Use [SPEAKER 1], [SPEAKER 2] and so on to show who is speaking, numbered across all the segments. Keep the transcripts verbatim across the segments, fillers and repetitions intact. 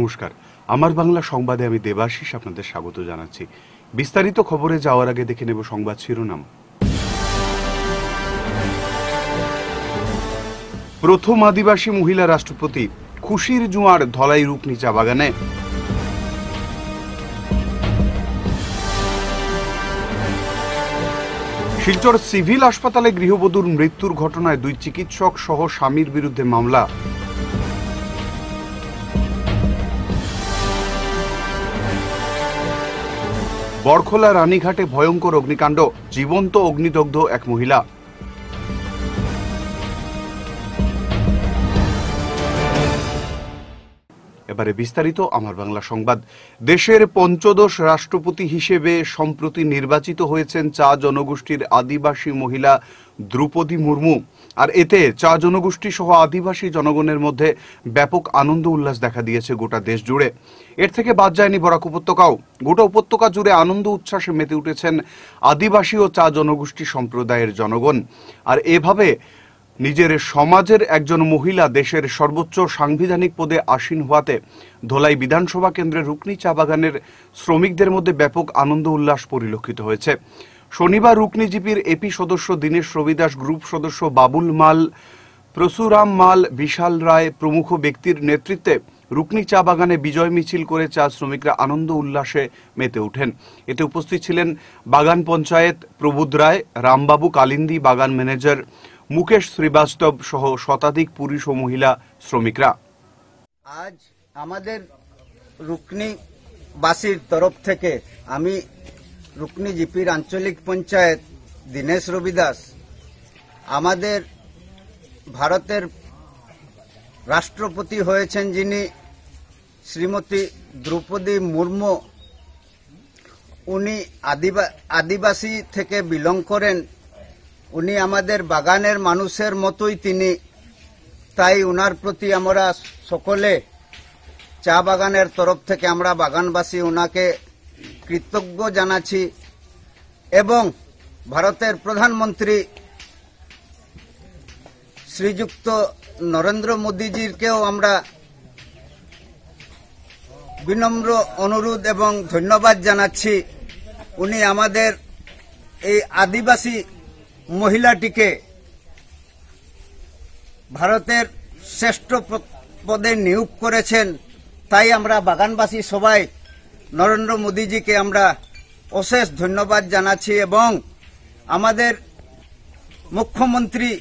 [SPEAKER 1] নমস্কার, আমার বাংলা সংবাদে আমি দেবাশিস আপনাদের স্বাগত জানাচ্ছি। বিস্তারিত খবরে যাওয়ার আগে দেখে নেব সংবাদ শিরোনাম। প্রথম আদিবাসী মহিলা রাষ্ট্রপতি, খুশির জোয়ার ধলাই রুকনি চা বাগানে। শিলচর সিভিল হাসপাতালে গৃহবধূর মৃত্যুর ঘটনায় দুই চিকিৎসক সহ স্বামীর বিরুদ্ধে মামলা। বরখোলা রানীঘাটে ভয়ঙ্কর অগ্নিকাণ্ড, জীবন্ত অগ্নিদগ্ধ এক মহিলা। এবারে বিস্তারিত আমার বাংলা সংবাদ। দেশের পঞ্চদশ রাষ্ট্রপতি হিসেবে সম্প্রতি নির্বাচিত হয়েছেন চা জনগোষ্ঠীর আদিবাসী মহিলা দ্রৌপদী মুর্মু। আর এতে চা জনগোষ্ঠী সহ আদিবাসী জনগণের মধ্যে ব্যাপক আনন্দ উল্লাস দেখা দিয়েছে গোটা দেশ জুড়ে। এর থেকে বাদ যায়নি বরাক উপত্যকাও। গোটা উপত্যকা জুড়ে আনন্দ উচ্ছ্বাসে মেতে উঠেছেন আদিবাসী ও চা জনগোষ্ঠী সম্প্রদায়ের জনগণ। আর এভাবে নিজের সমাজের একজন মহিলা দেশের সর্বোচ্চ সাংবিধানিক পদে আসীন হওয়াতে ধলাই বিধানসভা কেন্দ্রের রুকনি চা বাগানের শ্রমিকদের মধ্যে ব্যাপক আনন্দ উল্লাস পরিলক্ষিত হয়েছে। শনিবার রুকনি জিপির এপি সদস্য দীনেশ রবিদাস, গ্রুপ সদস্য বাবুল মাল, প্রসুরাম মাল, বিশাল রায় প্রমুখ ব্যক্তির নেতৃত্বে রুকনি চা বাগানে বিজয় মিছিল করে চা শ্রমিকরা আনন্দ উল্লাসে মেতে ওঠেন। এতে উপস্থিত ছিলেন বাগান পঞ্চায়েত প্রবুদ রায়, রামবাবু কালিন্দি, বাগান ম্যানেজার মুকেশ শ্রীবাস্তব সহ শতাধিক পুরুষ ও মহিলা শ্রমিকরা।
[SPEAKER 2] আজ আমাদের রুকনিবাসীর তরফ থেকে আমি রুকনি জিপির আঞ্চলিক পঞ্চায়েত দীনেশ রবিদাস, আমাদের ভারতের রাষ্ট্রপতি হয়েছেন যিনি শ্রীমতী দ্রৌপদী মুর্মু, উনি আদিবাসী থেকে বিলং করেন। উনি আমাদের বাগানের মানুষের মতোই তিনি, তাই উনার প্রতি আমরা সকলে চা বাগানের তরফ থেকে আমরা বাগানবাসী উনাকে কৃতজ্ঞ জানাচ্ছি। এবং ভারতের প্রধানমন্ত্রী শ্রীযুক্ত নরেন্দ্র মোদীজিকেও আমরা বিনম্র অনুরোধ এবং ধন্যবাদ জানাচ্ছি। উনি আমাদের এই আদিবাসী মহিলাটিকে ভারতের শ্রেষ্ঠ পদে নিয়োগ করেছেন। তাই আমরা বাগানবাসী সবাই নরেন্দ্র মোদীজিকে আমরা অশেষ ধন্যবাদ জানাচ্ছি এবং আমাদের মুখ্যমন্ত্রী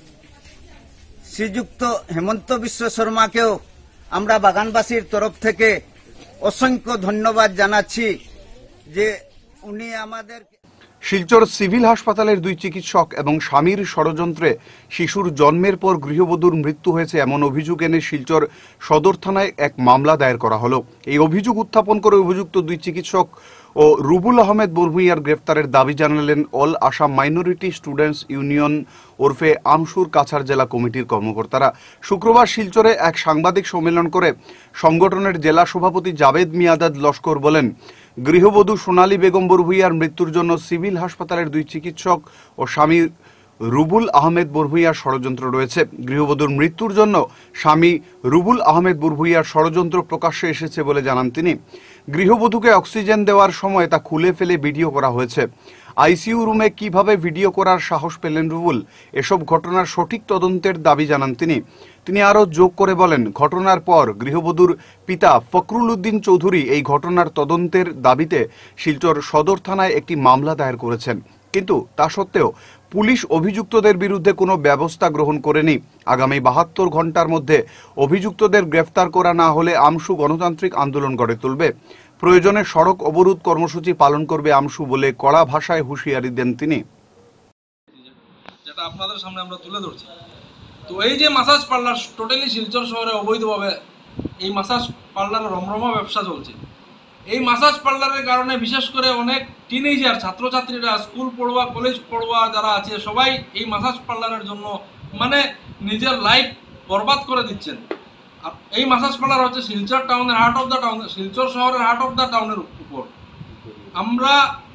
[SPEAKER 2] শ্রীযুক্ত হেমন্ত বিশ্ব শর্মাকেও আমরা বাগানবাসীর তরফ থেকে অসংখ্য ধন্যবাদ জানাচ্ছি যে উনি আমাদের।
[SPEAKER 1] শিলচর সিভিল হাসপাতালের দুই চিকিৎসক এবং স্বামীর ষড়যন্ত্রে শিশুর জন্মের পর গৃহবধূর মৃত্যু হয়েছে এমন অভিযোগ এনে শিলচর সদর থানায় এক মামলা দায়ের করা হলো। এই অভিযোগ উত্থাপন করে অভিযুক্ত দুই চিকিৎসক ও রুবুল আহমেদ বরভুইয়ার গ্রেফতারের দাবি জানালেন all Assam minority students union ওরফে আমসুর কাছাড় জেলা কমিটির কর্মকর্তারা। শুক্রবার শিলচরে এক সাংবাদিক সম্মেলন করে সংগঠনের জেলা সভাপতি জাভেদ মিয়াদাদ লস্কর বলেন, গৃহবধূ সোনালী বেগম বরভুইয়ার মৃত্যুর জন্য সিভিল হাসপাতালের দুই চিকিৎসক ও স্বামী রুবুল আহমেদ বরভুইয়ার ষড়যন্ত্র রয়েছে। গৃহবধূর মৃত্যুর জন্য স্বামী রুবুল আহমেদ বরভুইয়ার ষড়যন্ত্র প্রকাশ্যে এসেছে বলে জানান তিনি। গৃহবধূকে অক্সিজেন দেওয়ার সময় তা খুলে ফেলে ভিডিও করা হয়েছে। আইসিইউ রুমে কিভাবে ভিডিও করার সাহস পেলেন রুবুল? এসব ঘটনার সঠিক তদন্তের দাবি জানান তিনি। তিনি আরও যোগ করে বলেন, ঘটনার পর গৃহবধূর পিতা ফখরুল উদ্দিন চৌধুরী এই ঘটনার তদন্তের দাবিতে শিলচর সদর থানায় একটি মামলা দায়ের করেছেন। কিন্তু তা সত্ত্বেও পুলিশ অভিযুক্তদের বিরুদ্ধে কোনো ব্যবস্থা গ্রহণ করেনি। আগামী বাহাত্তর ঘন্টার মধ্যে অভিযুক্তদের গ্রেফতার করা না হলে আমসু গণতান্ত্রিক আন্দোলন গড়ে তুলবে। প্রয়োজনে সড়ক অবরোধ কর্মসূচি পালন করবে আমসু বলে কড়া ভাষায় হুঁশিয়ারি দেন তিনি।
[SPEAKER 3] যেটা আপনাদের সামনে আমরা তুলে ধরছি, তো এই যে মাসাজ পার্লার টোটালি শিলচর শহরে অবৈধভাবে এই মাসাজ পার্লারের রমরমা ব্যবসা চলছে। এই মাসাজ পার্লারের কারণে বিশেষ করে অনেক টিনেজার ছাত্রছাত্রীরা, স্কুল পড়ুয়া, কলেজ পড়ুয়া যারা আছে সবাই এই মাসাজ পার্লারের জন্য মানে নিজের লাইফ বরবাদ করে দিচ্ছেন। এই মাসাজ পার্লার হচ্ছে শিলচর টাউনের heart of the town, Silchar শহরের হার্ট অফ দ্য টাউনের উপর। আমরা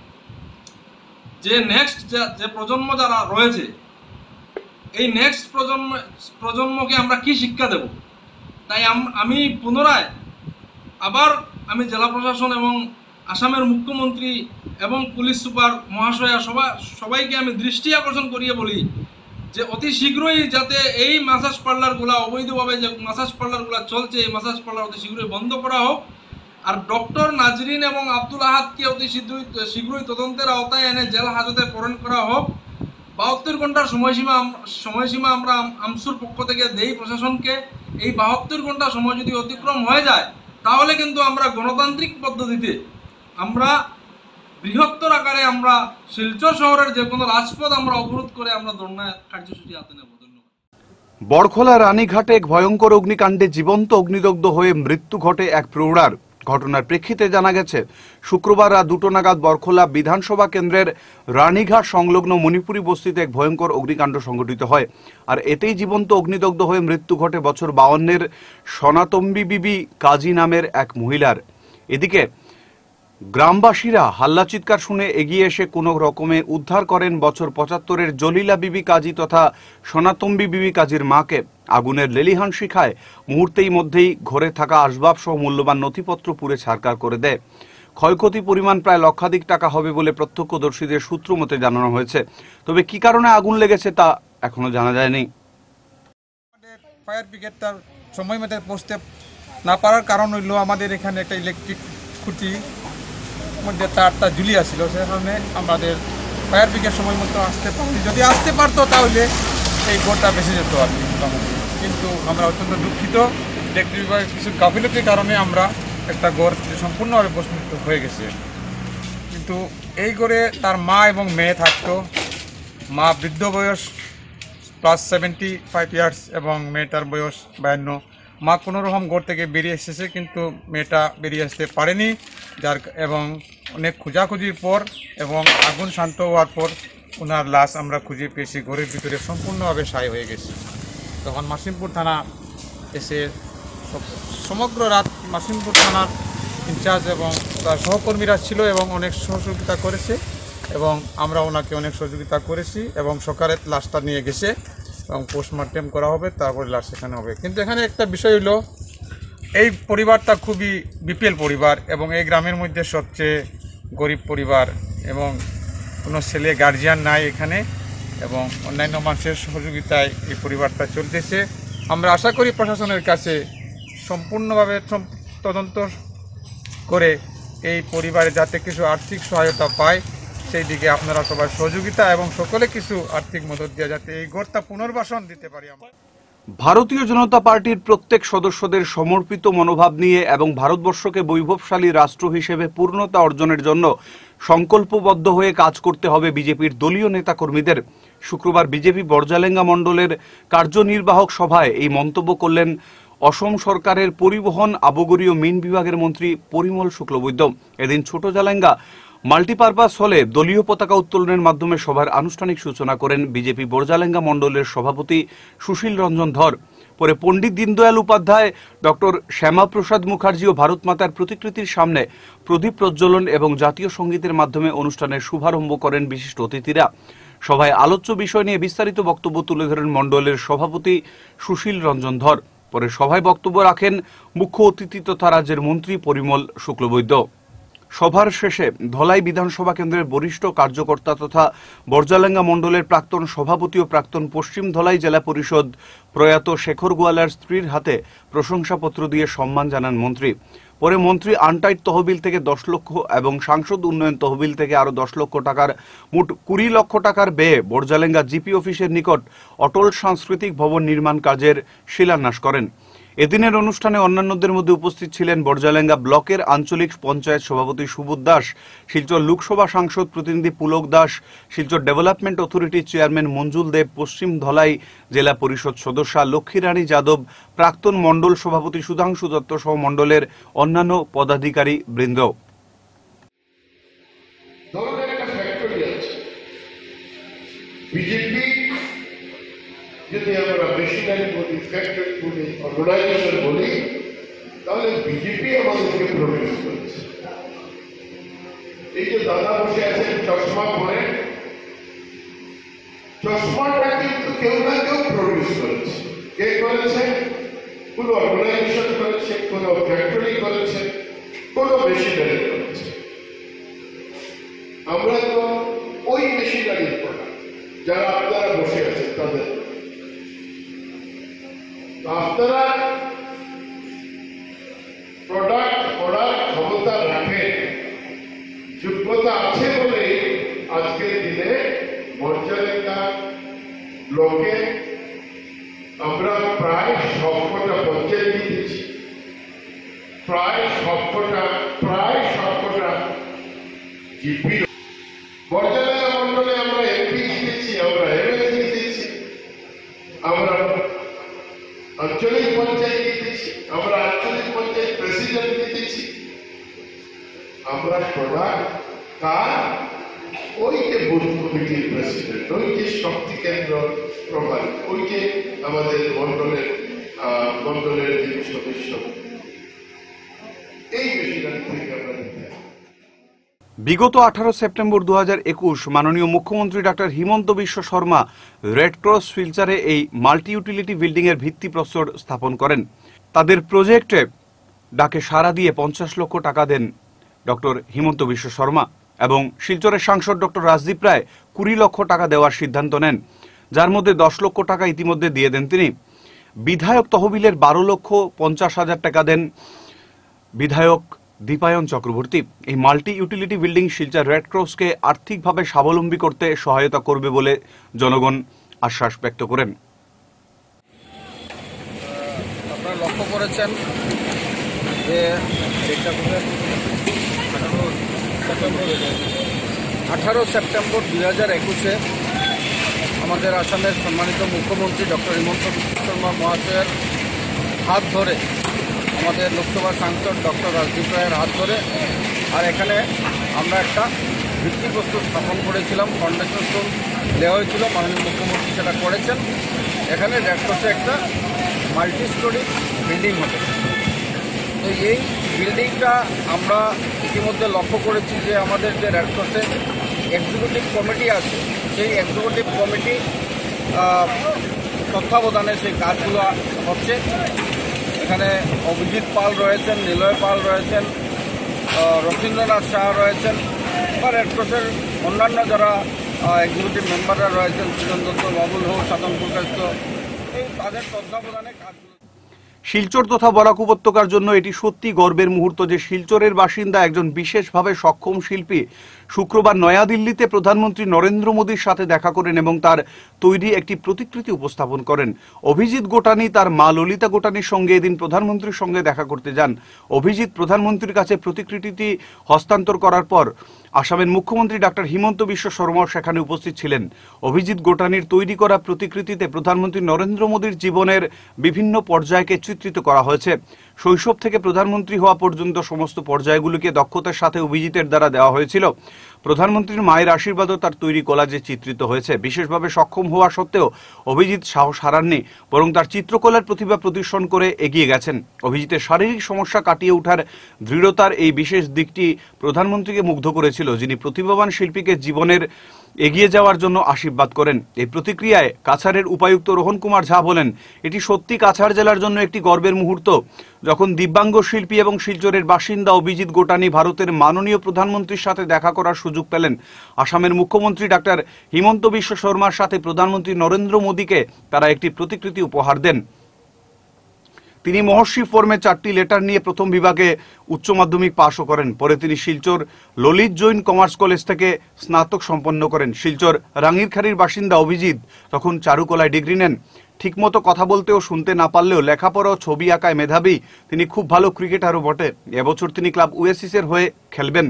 [SPEAKER 3] যে নেক্সট যে প্রজন্ম যারা রয়েছে, এই নেক্সট প্রজন্ম প্রজন্মকে আমরা কি শিক্ষা দেব? তাই আমি পুনরায় আবার আমি জেলা প্রশাসন এবং আসামের মুখ্যমন্ত্রী এবং পুলিশ সুপার মহাশয়া সবাই সবাইকে আমি দৃষ্টি আকর্ষণ করিয়ে বলি যে অতি শীঘ্রই যাতে এই মাসাজ পার্লারগুলো অবৈধভাবে যে মাসাজ পার্লারগুলো চলছে এই মাসাজ পার্লার অতি শীঘ্রই বন্ধ করা হোক। আর ডক্টর নাজরিন এবং আব্দুল আহাদকে অতি শীঘ্রই শীঘ্রই তদন্তের আওতায় এনে জেল হাজতে প্রেরণ করা হোক। বাহাত্তর ঘন্টার সময়সীমা সময়সীমা আমরা আমসুর পক্ষ থেকে দেই প্রশাসনকে। এই বাহাত্তর ঘন্টা সময় যদি অতিক্রম হয়ে যায় তাহলে কিন্তু আমরা গণতান্ত্রিক পদ্ধতিতে আমরা বৃহত্তর আকারে আমরা শিলচর শহরের যে কোনো রাজপথ আমরা অবরোধ করে আমরা ধর্ণা কার্যসূচি হাতে নেব। ধন্যবাদ।
[SPEAKER 1] বড়খোলা রানীঘাটে এক ভয়ঙ্কর অগ্নিকাণ্ডে জীবন্ত অগ্নিদগ্ধ হয়ে মৃত্যু ঘটে এক প্রৌঢ়ার। ঘটনার প্রেক্ষিতে জানা গেছে শুক্রবার রাত দুটো নাগাদ বড়খোলা বিধানসভা কেন্দ্রের রানীঘাট সংলগ্ন মণিপুরী বস্তিতে এক ভয়ঙ্কর অগ্নিকাণ্ড সংঘটিত হয়। আর এতেই জীবন্ত অগ্নিদগ্ধ হয়ে মৃত্যু ঘটে বছর বাউন্নের সনাতম্বী বিবি কাজী নামের এক মহিলার। এদিকে গ্রামবাসীরা হাল্লা চিৎকার শুনে এগিয়ে এসে কোনো রকমে উদ্ধার করেন বছর পঁচাত্তরের জলিলা বিবি কাজী তথা সনাতম্বী বিবি কাজীর মাকে। আগুনের লেলিহান শিখায় মুহূর্তেই মধ্যেই ঘরে থাকা আসবাব সহ মূল্যবান নথিপত্র পুড়ে ছারখার করে দেয়। ক্ষয়ক্ষতি পরিমাণ প্রায় লক্ষাধিক টাকা হবে বলে প্রত্যক্ষদর্শীদের সূত্র মতে জানানো হয়েছে। তবে কি কারণে আগুন লেগেছে তা এখনো জানা যায়নি।
[SPEAKER 4] ফায়ার ব্রিগেডটার সময় মতো পৌঁছতে না পারার কারণ হইল আমাদের এখানে একটা ইলেকট্রিক খুঁটি মধ্যে তারটা ঝুলিয়ে ছিল, সে কারণে আমাদের ফায়ার ব্রিগেড সময় মতো আসতে পারি। যদি আসতে পারতো তাহলে এই ঘরটা বেঁচে যেত আর কি মোটামুটি। কিন্তু আমরা অত্যন্ত দুঃখিত, ইলেকট্রিক বিভাগের কিছু গাফিলতির কারণে আমরা একটা ঘর সম্পূর্ণভাবে ভস্মীভূত হয়ে গেছে। কিন্তু এই ঘরে তার মা এবং মেয়ে থাকতো। মা বৃদ্ধ বয়স প্লাস সেভেন্টি ফাইভ ইয়ার্স এবং মেয়েটার বয়স বায়ান্ন। মা কোনো রকম ঘর থেকে বেরিয়ে এসেছে কিন্তু মেয়েটা বেরিয়ে আসতে পারেনি, যার এবং অনেক খোঁজাখুঁজির পর এবং আগুন শান্ত হওয়ার পর ওনার লাশ আমরা খুঁজে পেয়েছি ঘরের ভিতরে সম্পূর্ণভাবে ছাই হয়ে গেছে। তখন মাসিমপুর থানা এসে সমগ্র রাত মাসিমপুর থানার ইনচার্জ এবং তার সহকর্মীরা ছিল এবং অনেক সহযোগিতা করেছে এবং আমরা ওনাকে অনেক সহযোগিতা করেছি এবং সকালে লাশটা নিয়ে গেছে এবং পোস্টমর্টেম করা হবে, তারপরে লাশ সেখানে হবে। কিন্তু এখানে একটা বিষয় হলো এই পরিবারটা খুবই বিপিএল পরিবার এবং এই গ্রামের মধ্যে সবচেয়ে গরিব পরিবার এবং কোনো ছেলে গার্জিয়ান নাই এখানে এবং অন্যান্য মানুষের সহযোগিতায় এই পরিবারটা চলতেছে। আমরা আশা করি প্রশাসনের কাছে সম্পূর্ণভাবে তদন্ত করে এই পরিবারে যাতে কিছু আর্থিক সহায়তা পায় সেই দিকে আপনারা সবাই সহযোগিতা এবং সকলে কিছু আর্থিক মদত দেওয়া যাতে এই ঘরটা পুনর্বাসন দিতে পারি। আমরা
[SPEAKER 1] ভারতীয় জনতা পার্টির প্রত্যেক সদস্যদের সমর্পিত মনোভাব নিয়ে এবং ভারতবর্ষকে বৈভবশালী রাষ্ট্র হিসেবে পূর্ণতা অর্জনের জন্য সংকল্পবদ্ধ হয়ে কাজ করতে হবে বিজেপির দলীয় নেতাকর্মীদের। শুক্রবার বিজেপি বর্জালেঙ্গা মণ্ডলের কার্যনির্বাহক সভায় এই মন্তব্য করলেন অসম সরকারের পরিবহন আবগরীয় মিন বিভাগের মন্ত্রী পরিমল শুক্লবৈদ্য। এদিন ছোট জালেঙ্গা মাল্টিপারপাস হলে দলীয় পতাকা উত্তোলনের মাধ্যমে সভার আনুষ্ঠানিক সূচনা করেন বিজেপি বর্জালেঙ্গা মণ্ডলের সভাপতি সুশীল রঞ্জন ধর। পরে পণ্ডিত দীনদয়াল উপাধ্যায়, ডক্টর শ্যামাপ্রসাদ মুখার্জি ও ভারত মাতার প্রতিকৃতির সামনে প্রদীপ প্রজ্বলন এবং জাতীয় সঙ্গীতের মাধ্যমে অনুষ্ঠানের শুভারম্ভ করেন বিশিষ্ট অতিথিরা। সভায় আলোচ্য বিষয় নিয়ে বিস্তারিত বক্তব্য তুলে ধরেন মণ্ডলের সভাপতি সুশীল রঞ্জন ধর। পরে সভায় বক্তব্য রাখেন মুখ্য অতিথি তথা রাজ্যের মন্ত্রী পরিমল শুক্লবৈদ্য। সভার শেষে ধলাই বিধানসভা কেন্দ্রের বরিষ্ঠ কার্যকর্তা তথা বর্জালেঙ্গা মণ্ডলের প্রাক্তন সভাপতি ও প্রাক্তন পশ্চিম ধলাই জেলা পরিষদ প্রয়াত শেখর গোয়ালার স্ত্রীর হাতে প্রশংসাপত্র দিয়ে সম্মান জানান মন্ত্রী। পরে মন্ত্রী আনটাইট তহবিল থেকে দশ লক্ষ এবং সাংসদ উন্নয়ন তহবিল থেকে আরো দশ লক্ষ টাকার মোট কুড়ি লক্ষ টাকার ব্যয়ে বর্জালেঙ্গা জিপি অফিসের নিকট অটল সাংস্কৃতিক ভবন নির্মাণ কাজের শিলান্যাস করেন। এদিনের অনুষ্ঠানে অন্যান্যদের মধ্যে উপস্থিত ছিলেন বর্জালেঙ্গা ব্লকের আঞ্চলিক পঞ্চায়েত সভাপতি সুবোধ দাস, শিলচর লোকসভা সাংসদ প্রতিনিধি পুলক দাস, শিলচর ডেভেলপমেন্ট অথরিটির চেয়ারম্যান মঞ্জুল দেব, পশ্চিম ধলাই জেলা পরিষদ সদস্যা লক্ষ্মীরানী যাদব, প্রাক্তন মণ্ডল সভাপতি সুধাংশু দত্ত সহ মণ্ডলের অন্যান্য পদাধিকারী বৃন্দ।
[SPEAKER 5] যদি আমরা মেশিনারি বলি, ফ্যাক্টরি বলি, অর্গানাইজেশন বলি, তাহলে বিজেপি আমাদেরকে প্রডিউস করেছে। এই যে দাদা বসে আছেন চশমা পরে, চশমাটা কিন্তু কেউ না কেউ প্রডিউস করেছে। কে করেছে? কোনো অর্গানাইজেশন করেছে, কোনো ফ্যাক্টরি করেছে, কোনো মেশিনারি করেছে। আমরা তো ওই মেশিনারির প্রোডাক্ট, যারা আপনারা বসে আছেন তাদের। আপনারা প্রোডাক্ট করার ক্ষমতা রাখেন, যোগ্যতা আছে বলে আজকের দিনে মর্যাদা লোকে আমরা প্রায় সবকটা পঞ্চায়েত দিয়েছি, প্রায় সবকটা প্রায় সবকটা জিপি মর্যাদা মন্ডলে আমরা এমপি জিতেছি, আমরা এমএলএ জিতেছি, আমরা আঞ্চলিক পঞ্চায়েত জিতেছি, আমরা আঞ্চলিক পঞ্চায়েত প্রেসিডেন্ট জিতেছি। আমরা প্রোডাক্ট কার? ওই যে বুথ কমিটির প্রেসিডেন্ট, ওই যে শক্তি কেন্দ্র প্রধান, ওই যে আমাদের মন্ডলের মন্ডলের যিনি সদস্য, এই মেশিনারি থেকে আমরা দিতে।
[SPEAKER 1] বিগত আঠারো সেপ্টেম্বর দু হাজার একুশ মাননীয় মুখ্যমন্ত্রী doctor Himanta Biswa Sarma red cross শিলচরে এই মাল্টি ইউটিলিটি বিল্ডিং এর ভিত্তিপ্রস্তর স্থাপন করেন। তাদের প্রজেক্টে ডাকে সাড়া দিয়ে পঞ্চাশ লক্ষ টাকা দেন ডক্টর হিমন্ত বিশ্ব শর্মা এবং শিলচরের সাংসদ ডক্টর রাজদীপ রায় কুড়ি লক্ষ টাকা দেওয়ার সিদ্ধান্ত নেন, যার মধ্যে দশ লক্ষ টাকা ইতিমধ্যে দিয়ে দেন তিনি। বিধায়ক তহবিলের বারো লক্ষ পঞ্চাশ হাজার টাকা দেন বিধায়ক দীপায়ন চক্রবর্তী। এই multi utility building Silchar red ক্রসকে আর্থিকভাবে স্বাবলম্বী করতে সহায়তা করবে বলে জনগণ আশ্বাস ব্যক্ত করেন।
[SPEAKER 6] আপনারা লক্ষ্য করেছেন যে আঠারো সেপ্টেম্বর দুই হাজার একুশে আমাদের আসামের সম্মানিত মুখ্যমন্ত্রী ডক্টর হিমন্ত বিশ্ব শর্মা মহাশয়ের হাত ধরে, আমাদের লোকসভা সাংসদ ডক্টর রাজদীপ রায়ের হাত ধরে, আর এখানে আমরা একটা ভিত্তিপ্রস্তর স্থাপন করেছিলাম, ফাউন্ডেশন স্টোন দেওয়া হয়েছিল, মাননীয় মুখ্যমন্ত্রী সেটা করেছেন। এখানে রেড ক্রসে একটা মাল্টি স্টোরি বিল্ডিং হবে। তো এই বিল্ডিংটা আমরা ইতিমধ্যে লক্ষ্য করেছি যে আমাদের যে রেড ক্রসের এক্সিকিউটিভ কমিটি আছে, সেই এক্সিকিউটিভ কমিটি তত্ত্বাবধানে সেই কাজগুলো হচ্ছে। এখানে অভিজিৎ পাল রয়েছেন, নিলয় পাল রয়েছেন, রবীন্দ্রনাথ শাহ রয়েছেন, বা রেড ক্রসের অন্যান্য যারা এক্সিকিউটিভ মেম্বাররা রয়েছেন, সুজন দত্ত, বাবুল হোক, সাধন প্রকাশ, এই তাদের তত্ত্বাবধানে কাজগুলো।
[SPEAKER 1] শিলচর তথা বরাক উপত্যকার জন্য এটি সত্যি গর্বের মুহূর্ত যে শিলচরের বাসিন্দা একজন বিশেষভাবে সক্ষম শিল্পী শুক্রবার নয়াদিল্লিতে প্রধানমন্ত্রী নরেন্দ্র মোদীর সাথে দেখা করেন এবং তার তৈরি একটি প্রতিকৃতি উপস্থাপন করেন। অভিজিৎ গোটানি তার মা ললিতা গোটানির সঙ্গে এদিন প্রধানমন্ত্রীর সঙ্গে দেখা করতে যান। অভিজিৎ প্রধানমন্ত্রীর কাছে প্রতিকৃতিটি হস্তান্তর করার পর আসামের মুখ্যমন্ত্রী ডাক্তার হিমন্ত বিশ্ব শর্মাও সেখানে উপস্থিত ছিলেন। অভিজিৎ গোটানির তৈরি করা প্রতিকৃতিতে প্রধানমন্ত্রী নরেন্দ্র মোদীর জীবনের বিভিন্ন পর্যায়কে চিত্রিত করা হয়েছে। শৈশব থেকে প্রধানমন্ত্রী হওয়া পর্যন্ত সমস্ত পর্যায়গুলিকে দক্ষতার সাথে অভিজিতের দ্বারা দেওয়া হয়েছিল। প্রধানমন্ত্রীর মায়ের আশীর্বাদও তার তৈরি কলাজে চিত্রিত হয়েছে। বিশেষভাবে সক্ষম হওয়া সত্ত্বেও অভিজিৎ সাহস হারাননি, বরং তার চিত্রকলার প্রতিভা প্রদর্শন করে এগিয়ে গেছেন। অভিজিতের শারীরিক সমস্যা কাটিয়ে ওঠার দৃঢ়তার এই বিশেষ দিকটি প্রধানমন্ত্রীকে মুগ্ধ করেছিল, যিনি প্রতিভাবান শিল্পীকে জীবনের এগিয়ে যাওয়ার জন্য আশীর্বাদ করেন। এই প্রতিক্রিয়ায় কাছাড়ের উপায়ুক্ত রোহন কুমার ঝা বলেন, এটি সত্যি কাছাড় জেলার জন্য একটি গর্বের মুহূর্ত যখন দিব্যাঙ্গ শিল্পী এবং শিলচরের বাসিন্দা অভিজিৎ গোটানি ভারতের মাননীয় প্রধানমন্ত্রীর সাথে দেখা করার সুযোগ পেলেন। আসামের মুখ্যমন্ত্রী ডাক্তার হিমন্ত বিশ্ব শর্মার সাথে প্রধানমন্ত্রী নরেন্দ্র মোদীকে তারা একটি প্রতিকৃতি উপহার দেন। তিনি মহর্ষি ফর্মে চারটি লেটার নিয়ে প্রথম বিভাগে উচ্চ মাধ্যমিক পাশও করেন। পরে তিনি শিলচর ললিত জৈন কমার্স কলেজ থেকে স্নাতক সম্পন্ন করেন। শিলচর রাঙ্গিরখাড়ির বাসিন্দা অভিজিৎ তখন চারুকলায় ডিগ্রি নেন। ঠিকমতো কথা বলতে ও শুনতে না পারলেও লেখাপড়া ও ছবি আঁকায় মেধাবী। তিনি খুব ভালো ক্রিকেটারও বটে। এবছর তিনি ক্লাব ওয়েসিসের হয়ে খেলবেন।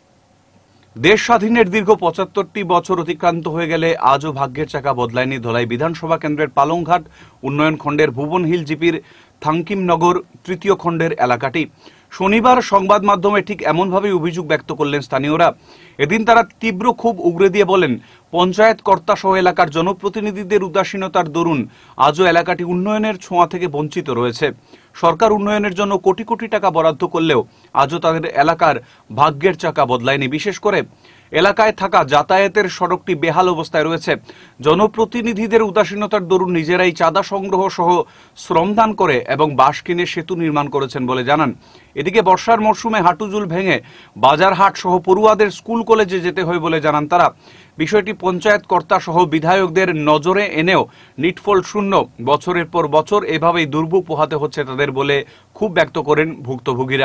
[SPEAKER 1] দেশ স্বাধীনের দীর্ঘ পঁচাত্তরটি বছর অতিক্রান্ত হয়ে গেলে আজও ভাগ্যের চাকা বদলায়নি ধলাই বিধানসভা কেন্দ্রের পালংঘাট উন্নয়ন খণ্ডের ভুবন হিল জিপির থাঙ্কিমনগর তৃতীয় খণ্ডের এলাকাটি। শনিবার সংবাদ মাধ্যমে ঠিক এমনভাবেই অভিযোগ ব্যক্ত করলেন স্থানীয়রা। এদিন তারা তীব্র ক্ষোভ উগরে দিয়ে বলেন, পঞ্চায়েত কর্তা সহ এলাকার জনপ্রতিনিধিদের উদাসীনতার দরুন আজও এলাকাটি উন্নয়নের ছোঁয়া থেকে বঞ্চিত রয়েছে। সরকার উন্নয়নের জন্য কোটি কোটি টাকা বরাদ্দ করলেও আজও তাদের এলাকার ভাগ্যের চাকা বদলায়নি। বিশেষ করে এলাকায় থাকা যাতায়াতের সড়কটি বেহাল অবস্থায় রয়েছে। জনপ্রতিনিধিদের উদাসীনতার দরুন নিজেরাই চাঁদা সংগ্রহ সহ শ্রমদান করে এবং বাঁশ কিনে সেতু নির্মাণ করেছেন বলে জানান। এদিকে বর্ষার মরশুমে হাঁটুজুল ভেঙে বাজারহাট সহ পড়ুয়াদের স্কুল কলেজে যেতে হয় বলে জানান তারা। বিষয়টি পঞ্চায়েত কর্তা সহ বিধায়কদের নজরে এনেও নিটফল শূন্য। বছরের পর বছর এভাবেই দুর্ভোগ পোহাতে হচ্ছে তাদের বলে ক্ষোভ ব্যক্ত করেন ভুক্তভোগীরা।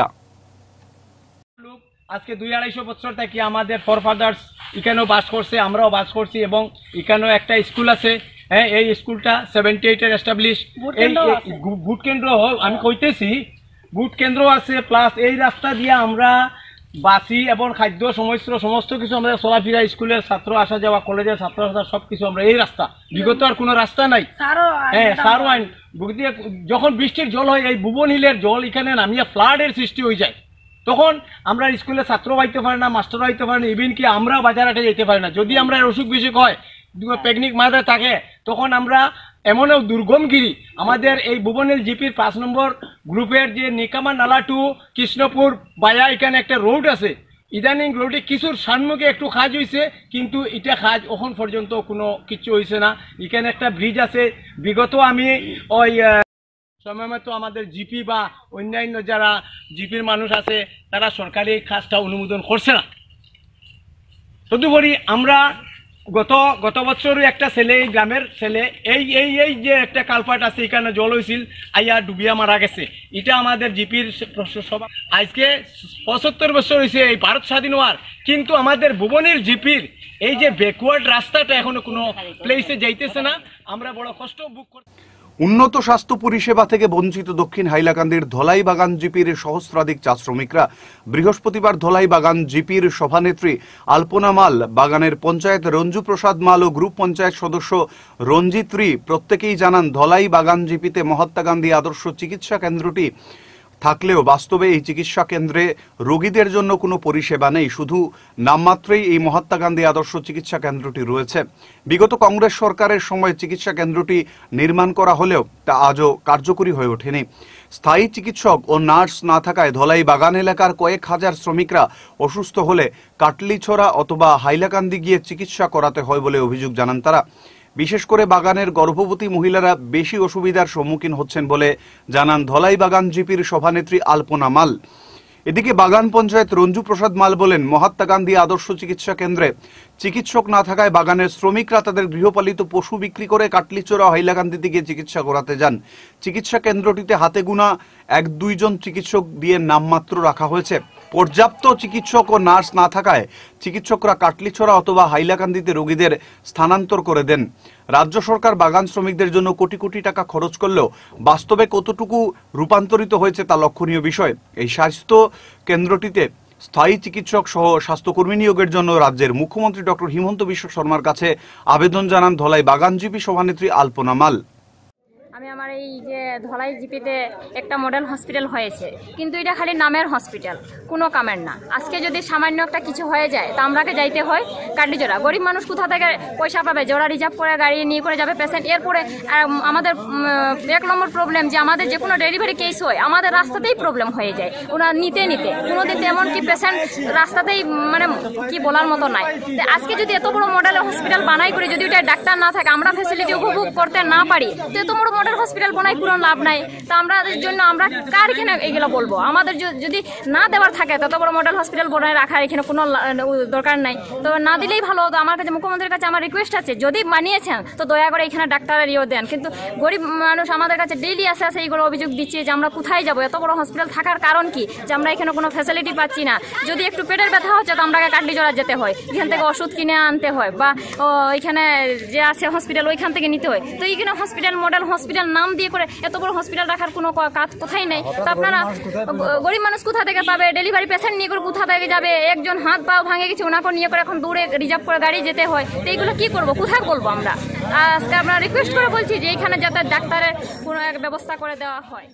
[SPEAKER 7] আজকে দুই আড়াইশো বছর থেকে আমাদের ফরফাদার্স এখানেও বাস করছে, আমরাও বাস করছি এবং এখানেও একটা স্কুল আছে। হ্যাঁ, এই স্কুলটা সেভেন্টি এইটের এস্টাবলিশ। এই ভোট কেন্দ্র আমি কইতেছি, ভোট কেন্দ্র আছে, প্লাস এই রাস্তা দিয়ে আমরা বাসি এবং খাদ্য সমস্ত সমস্ত কিছু আমাদের চলাফেরা, স্কুলের ছাত্র আসা যাওয়া, কলেজের ছাত্র আসা সব কিছু আমরা এই রাস্তা, বিগত আর কোনো রাস্তা নাই। হ্যাঁ, সারো আইন যখন বৃষ্টির জল হয়, এই ভুবন হিলের জল এখানে নামিয়ে ফ্লাডের সৃষ্টি হয়ে যায়, তখন আমরা স্কুলে ছাত্র পাইতে পারি না, মাস্টার পাইতে পারি না, ইভেন কি আমরা বাজারহাটে যেতে পারি না। যদি আমরা অসুখ বিসুখ হয়, পিকনিক মাঠে থাকে, তখন আমরা এমনও দুর্গমগিরি আমাদের এই ভুবনের জিপির পাঁচ নম্বর গ্রুপের যে নিকামা নালা টু কৃষ্ণপুর বায়া এখানে একটা রোড আছে। ইদানিং রোডে কিছুর সান্মুখে একটু কাজ হয়েছে, কিন্তু এটা কাজ এখন পর্যন্ত কোনো কিছু হয়েছে না। এখানে একটা ব্রিজ আছে, বিগত আমি ওই সময় মতো আমাদের জিপি বা অন্যান্য যারা জিপির মানুষ আছে তারা সরকারি কাজটা অনুমোদন করছে না। তদুপরি আমরা গত গত বছরও একটা ছেলে, এই গ্রামের ছেলে, এই এই এই যে একটা কালপাট আছে এখানে জল হয়েছিল, আইয়া ডুবিয়া মারা গেছে। এটা আমাদের জিপির সভা আজকে পঁচাত্তর বছর হয়েছে এই ভারত স্বাধীন হওয়ার, কিন্তু আমাদের ভুবনের জিপির এই যে ব্যাকওয়ার্ড রাস্তাটা এখনো কোনো প্লেসে যাইতেছে না। আমরা বড় কষ্ট বুক করতে।
[SPEAKER 1] উন্নত স্বাস্থ্য পরিষেবা থেকে বঞ্চিত দক্ষিণ হাইলাকান্দির ধলাই বাগান জিপির সহস্রাধিক চা শ্রমিকরা বৃহস্পতিবার ধলাই বাগান জিপির সভানেত্রী আলপনা মাল, বাগানের পঞ্চায়েত রঞ্জু প্রসাদ মাল ও গ্রুপ পঞ্চায়েত সদস্য রঞ্জিত রি প্রত্যেকেই জানান, ধলাই বাগান জিপিতে মহাত্মা গান্ধী আদর্শ চিকিৎসা কেন্দ্রটি থাকলেও বাস্তবে এই চিকিৎসা কেন্দ্রে রোগীদের জন্য কোনো পরিষেবা নেই। শুধু নামমাত্রেই এই মহাত্মা গান্ধী আদর্শ চিকিৎসা কেন্দ্রটি রয়েছে। বিগত কংগ্রেস সরকারের সময় চিকিৎসা কেন্দ্রটি নির্মাণ করা হলেও তা আজও কার্যকরী হয়ে ওঠেনি। স্থায়ী চিকিৎসক ও নার্স না থাকায় ধলাই বাগান এলাকার কয়েক হাজার শ্রমিকরা অসুস্থ হলে কাটলিছড়া অথবা হাইলাকান্দি গিয়ে চিকিৎসা করাতে হয় বলে অভিযোগ জানান তারা। বিশেষ করে বাগানের গর্ভবতী মহিলারা বেশি অসুবিধার সম্মুখীন হচ্ছেন বলে জানান ধলাই বাগান জিপির সভানেত্রী আলপনা মাল। এদিকে বাগান পঞ্চায়েত রঞ্জু প্রসাদ মাল বলেন, মহাত্মা গান্ধী আদর্শ চিকিৎসা কেন্দ্রে চিকিৎসক না থাকায় বাগানের শ্রমিকরা তাদের গৃহপালিত পশু বিক্রি করে কাটলিচড়া হাইলাকান্দিতে গিয়ে চিকিৎসা করাতে যান। চিকিৎসা কেন্দ্রটিতে হাতে গোনা এক দুইজন চিকিৎসক দিয়ে নামমাত্র রাখা হয়েছে। পর্যাপ্ত চিকিৎসক ও নার্স না থাকায় চিকিৎসকরা কাটলিছড়া অথবা হাইলাকান্দিতে রোগীদের স্থানান্তর করে দেন। রাজ্য সরকার বাগান শ্রমিকদের জন্য কোটি কোটি টাকা খরচ করলেও বাস্তবে কতটুকু রূপান্তরিত হয়েছে তা লক্ষণীয় বিষয়। এই স্বাস্থ্য কেন্দ্রটিতে স্থায়ী চিকিৎসক সহ স্বাস্থ্যকর্মী নিয়োগের জন্য রাজ্যের মুখ্যমন্ত্রী ডক্টর হিমন্ত বিশ্ব শর্মার কাছে আবেদন জানান ধলাই বাগান জিপি সভানেত্রী আলপনা মাল।
[SPEAKER 8] আমি আমার এই যে ধলাই জিপিতে একটা মডেল হসপিটাল হয়েছে, কিন্তু এটা খালি নামের হসপিটাল, কোনো কামের না। আজকে যদি সামান্য একটা কিছু হয়ে যায় তা আমরাকে যাইতে হয় কাটলিজোড়া। গরিব মানুষ কোথা থেকে পয়সা পাবে? জোড়া রিজার্ভ করে গাড়ি নিয়ে করে যাবে পেশেন্ট। এরপরে আমাদের এক নম্বর প্রবলেম যে আমাদের যে কোনো ডেলিভারি কেস হয় আমাদের রাস্তাতেই প্রবলেম হয়ে যায়, ওনার নিতে নিতে কোনো দিন এমন কি পেশেন্ট রাস্তাতেই মানে কি বলার মতো নাই। আজকে যদি এত বড় মডেলের হসপিটাল বানাই করি, যদি ওটা ডাক্তার না থাকে, আমরা ফ্যাসিলিটি উপভোগ করতে না পারি, তো এত বড় মডেল হসপিটাল বানাই কোনো লাভ নাই। তা আমরা জন্য আমরা কার এখানে এগুলো বলবো? আমাদের যদি না দেওয়ার থাকে তত বড় মডেল হসপিটাল বানায় রাখার এখানে কোনো দরকার নাই, তো না দিলেই ভালো হতো। আমার কাছে মুখ্যমন্ত্রীর কাছে আমার রিকোয়েস্ট আছে, যদি মানিয়েছেন তো দয়া করে এখানে ডাক্তারের ইয়ে দেন। কিন্তু গরিব মানুষ আমাদের কাছে ডেইলি আসে আসে এইগুলো অভিযোগ দিচ্ছে যে আমরা কোথায় যাবো? এত বড় হসপিটাল থাকার কারণ কি যে আমরা এখানে কোনো ফ্যাসিলিটি পাচ্ছি না। যদি একটু পেটের ব্যথা হচ্ছে তো আমরা কাটলিজোড়া যেতে হয়, এখান থেকে ওষুধ কিনে আনতে হয়, বা এখানে যে আছে হসপিটাল ওইখান থেকে নিতে হয়। তো এইখানে হসপিটাল মডেল হসপিটাল নাম দিয়ে করে এত বড় হসপিটাল রাখার কোনো কাজ কোথায় নেই। তো আপনারা গরিব মানুষ কোথা থেকে পাবে? ডেলিভারি পেশেন্ট নিয়ে করে কোথা থেকে যাবে? একজন হাত পা ভাঙে গেছে, ওনাকে নিয়ে করে এখন দূরে রিজার্ভ করে গাড়ি যেতে হয়। তো এইগুলো কি করবো? কোথায় বলবো আমরা? আজকে আমরা রিকোয়েস্ট করে বলছি যে এইখানে যাতে ডাক্তারের কোনো এক ব্যবস্থা করে দেওয়া হয়।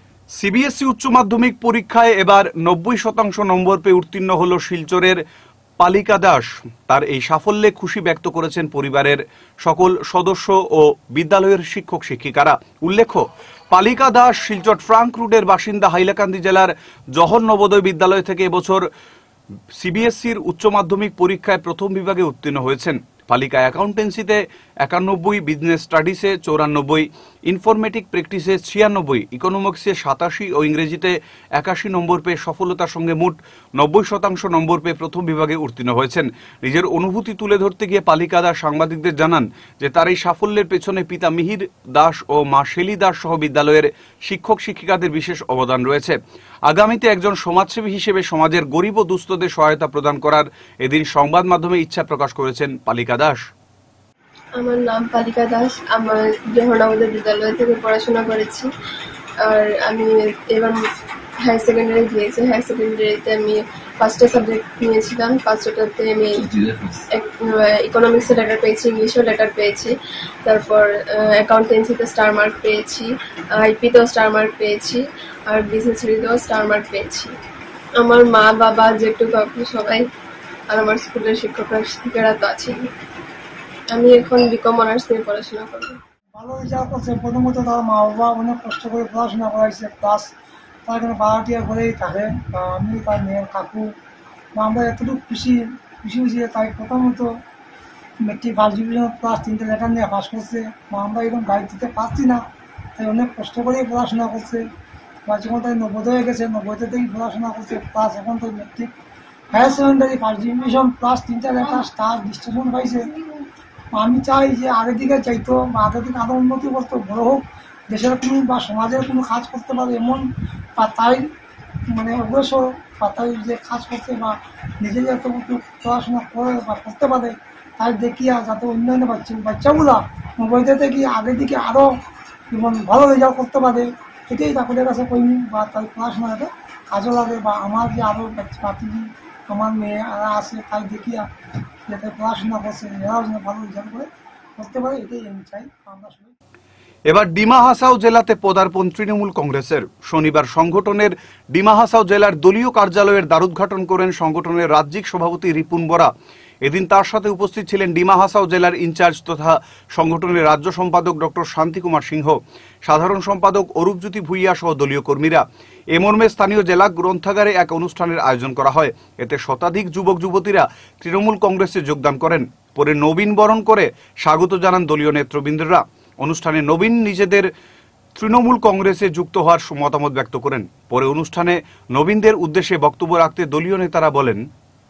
[SPEAKER 1] সিবিএসই উচ্চ মাধ্যমিক পরীক্ষায় এবার নব্বই শতাংশ নম্বর পেয়ে উত্তীর্ণ হল শিলচরের পালিকা দাস। তার এই সাফল্যে খুশি ব্যক্ত করেছেন পরিবারের সকল সদস্য ও বিদ্যালয়ের শিক্ষক শিক্ষিকারা। উল্লেখ্য, পালিকা দাস শিলচর ট্রাঙ্ক রুটের বাসিন্দা, হাইলাকান্দি জেলার জহর নবোদয় বিদ্যালয় থেকে এবছর সিবিএসসির উচ্চ মাধ্যমিক পরীক্ষায় প্রথম বিভাগে উত্তীর্ণ হয়েছেন। পালিকা অ্যাকাউন্টেন্সিতে একানব্বই, বিজনেস স্টাডিজে চৌরানব্বই, ইনফরমেটিক প্র্যাকটিসে ছিয়ানব্বই, ইকোনমিক্সে সাতাশি ও ইংরেজিতে একাশি নম্বর পেয়ে সফলতার সঙ্গে মোট নব্বই শতাংশ নম্বর পেয়ে প্রথম বিভাগে উত্তীর্ণ হয়েছেন। নিজের অনুভূতি তুলে ধরতে গিয়ে পালিকা দাস সাংবাদিকদের জানান যে তার এই সাফল্যের পেছনে পিতা মিহির দাস ও মা শেলি দাস সহ বিদ্যালয়ের শিক্ষক শিক্ষিকাদের বিশেষ অবদান রয়েছে। আগামীতে একজন সমাজসেবী হিসেবে সমাজের গরিব ও দুস্থদের সহায়তা প্রদান করার এদিন সংবাদ মাধ্যমে ইচ্ছা প্রকাশ করেছেন পালিকা দাস।
[SPEAKER 9] আমার নাম পালিকা দাস। আমার জহর নবোদয় বিদ্যালয় থেকে পড়াশোনা করেছি। আর আমি এবার হায়ার সেকেন্ডারি দিয়েছি। হায়ার সেকেন্ডারিতে আমি পাঁচটা সাবজেক্ট নিয়েছিলাম। পাঁচটাতে আমি ইকোনমিক্সে লেটার পেয়েছি, ইংলিশেও লেটার পেয়েছি, তারপর অ্যাকাউন্টেন্সিতে স্টার মার্ক পেয়েছি, আইপিতেও স্টার মার্ক পেয়েছি, আর বিজনেস স্টাডিতেও স্টার মার্ক পেয়েছি। আমার মা, বাবা, জেঠু, কাকু সবাই, আর আমার স্কুলের শিক্ষকরা শিক্ষিকারা তো আছেই। আমি এখন বিকম অনার্স নিয়ে পড়াশোনা করবো।
[SPEAKER 10] ভালো রেজাল্ট করছে। প্রথমত তার মা বাবা অনেক কষ্ট করে পড়াশোনা করাইছে, প্লাস তার এখানে ভাড়াটিয়া করেই থাকে। আমি তার মেয়ের কাকু আমরা এতটুকু খুশি খুশি হয়েছি। তাই প্রথমত মেট্রিক ফার্স্ট ডিভিশন প্লাস তিনটে লেটার নিয়ে পাস করছে। বা আমরা এরকম গাইড দিতে পারছি না, তাই অনেক কষ্ট করেই পড়াশোনা করছে। বা যখন তাই নবোদয়ে গেছে, নব্বইতে থেকেই পড়াশোনা করছে, প্লাস এখন তো matric higher secondary first division plus তিনটা লেটার স্টার ডিস্টিংশন পাইছে। আমি চাই যে আগের দিকে চাইতো বা আগের দিকে আরও উন্নতি করতো, বড় হোক, দেশের কোনো বা সমাজের কোনো কাজ করতে পারে এমন, বা তাই মানে অগ্রসর, বা তাই যে কাজ করতে বা নিজে যাতে পড়াশোনা করে বা করতে পারে, তাই দেখিয়া যাতে অন্যান্য বাচ্চা বাচ্চাগুলা মোবাইলতে থেকে আগের দিকে আরও যেমন ভালো রেজাল্ট করতে পারে, এটাই তাদের কাছে কইনি। বা তাই পড়াশোনা যাতে কাজও লাগে, বা আমার যে আরও বাচ্চা আমার মেয়েরা আছে তাই দেখিয়া যাতে পড়াশোনা করছে, এরাও যেন ভালো রেজাল্ট করে করতে পারে, এটাই আমি চাই। আমরা সবাই
[SPEAKER 1] এবার ডিমা হাসাও জেলাতে পদার্পণ তৃণমূল কংগ্রেসের। শনিবার সংগঠনের ডিমা হাসাও জেলার দলীয় কার্যালয়ের দ্বারোদ্ঘাটন করেন সংগঠনের রাজ্যিক সভাপতি রিপুন বরা। এদিন তার সাথে উপস্থিত ছিলেন ডিমা হাসাও জেলার ইনচার্জ তথা সংগঠনের রাজ্য সম্পাদক ডক্টর শান্তি কুমার সিংহ, সাধারণ সম্পাদক অরূপজ্যোতি ভূঁইয়া সহ দলীয় কর্মীরা। এ মর্মে স্থানীয় জেলা গ্রন্থাগারে এক অনুষ্ঠানের আয়োজন করা হয়। এতে শতাধিক যুবক যুবতীরা তৃণমূল কংগ্রেসে যোগদান করেন। পরে নবীন বরণ করে স্বাগত জানান দলীয় নেতৃবৃন্দরা। অনুষ্ঠানে নবীন নিজেদের তৃণমূল কংগ্রেসে যুক্ত হওয়ার মতামত ব্যক্ত করেন। পরে অনুষ্ঠানে নবীনদের উদ্দেশ্যে বক্তব্য রাখতে দলীয় নেতারা বলেন,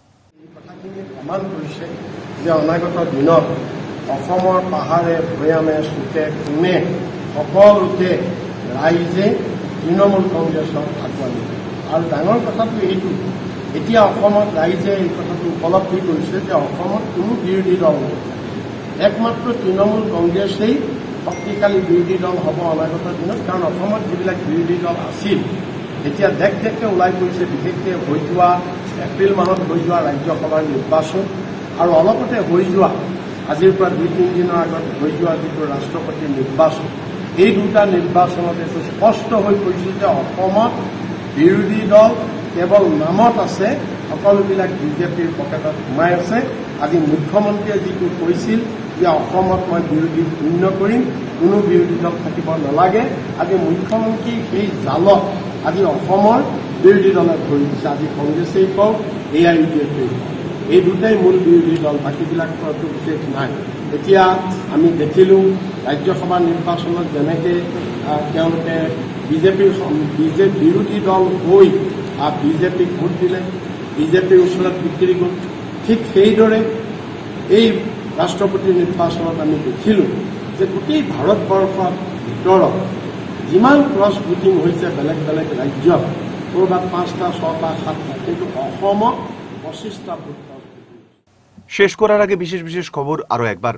[SPEAKER 11] প্ৰমাণ কৰিছে যে অনাগত দিনত অসমৰ পাহাৰে ভৈয়ামে চুকে কোণে সকলোতে ৰাইজে তৃণমূল কংগ্ৰেছক আঁকোৱালি লয়। আৰু ডাঙৰ কথাটো এইটো, এতিয়া অসমত ৰাইজে এই কথাটো উপলব্ধি কৰিছে যে অসমত কোনো বিৰোধী দল নাই, একমাত্ৰ তৃণমূল কংগ্ৰেছেই শক্তিশালী বিৰোধী দল হ'ব অনাগত দিনত। কাৰণ অসমত যিবিলাক বিৰোধী দল আছিল এতিয়া দেখ দেখকে ওলাই পৰিছে, বিশেষকৈ হৈ যোৱা এপ্ৰিল মাহত হৈ যোৱা ৰাজ্যসভাৰ নিৰ্বাচন আৰু অলপতে হৈ যোৱা আজিৰ পৰা দুই তিনিদিনৰ আগত হৈ যোৱা যিটো ৰাষ্ট্ৰপতিৰ নিৰ্বাচন, এই দুটা নিৰ্বাচনত এইটো স্পষ্ট হৈ পৰিছে যে অসমত বিৰোধী দল কেৱল নামত আছে, সকলোবিলাক বিজেপিৰ পকেটত সোমাই আছে। আজি মুখ্যমন্ত্ৰীয়ে যিটো কৈছিল যে অসমত মই বিৰোধী শূন্য কৰিম, কোনো বিৰোধী দল থাকিব নালাগে, আজি মুখ্যমন্ত্ৰী সেই জালত আজি অসমৰ বিৰোধী দলে ধৰি দিছে। আজি কংগ্ৰেছেই কওক, এ আই ইউ ডি এফেই কওক, এই দুটাই মূল বিৰোধী দল, বাকীবিলাকতো বিশেষ নাই। এতিয়া আমি দেখিলোঁ ৰাজ্যসভা নিৰ্বাচনত যেনেকৈ তেওঁলোকে বিজেপিৰ বিজেপি বিৰোধী দল হৈ বিজেপিক ভোট দিলে, বিজেপিৰ ওচৰত বিক্ৰী গ'ল, ঠিক সেইদৰে এই ৰাষ্ট্ৰপতি নিৰ্বাচনত আমি দেখিলোঁ যে গোটেই ভাৰতবৰ্ষৰ ভিতৰত যিমান ক্ৰছ ভোটিং হৈছে বেলেগ বেলেগ ৰাজ্যত, ক'ৰবাত পাঁচটা ছটা সাতটা, কিন্তু অসমত পঁচিছটা ভোট।
[SPEAKER 1] শেষ করার আগে বিশেষ বিশেষ খবর আরো একবার।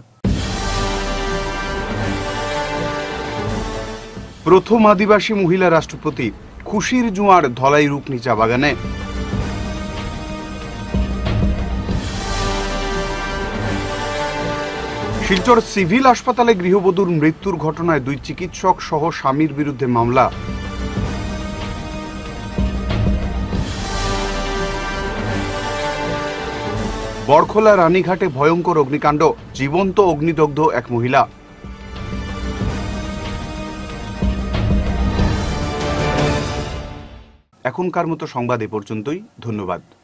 [SPEAKER 1] প্রথম আদিবাসী মহিলা রাষ্ট্রপতি, খুশির জোয়ার ধলাই রুকনি চা বাগানে। শিলচর সিভিল হাসপাতালে গৃহবধূর মৃত্যুর ঘটনায় দুই চিকিৎসক সহ স্বামীর বিরুদ্ধে মামলা। বরখোলা রানীঘাটে ভয়ঙ্কর অগ্নিকাণ্ড, জীবন্ত অগ্নিদগ্ধ এক মহিলা। এখনকার মতো সংবাদ এ পর্যন্তই। ধন্যবাদ।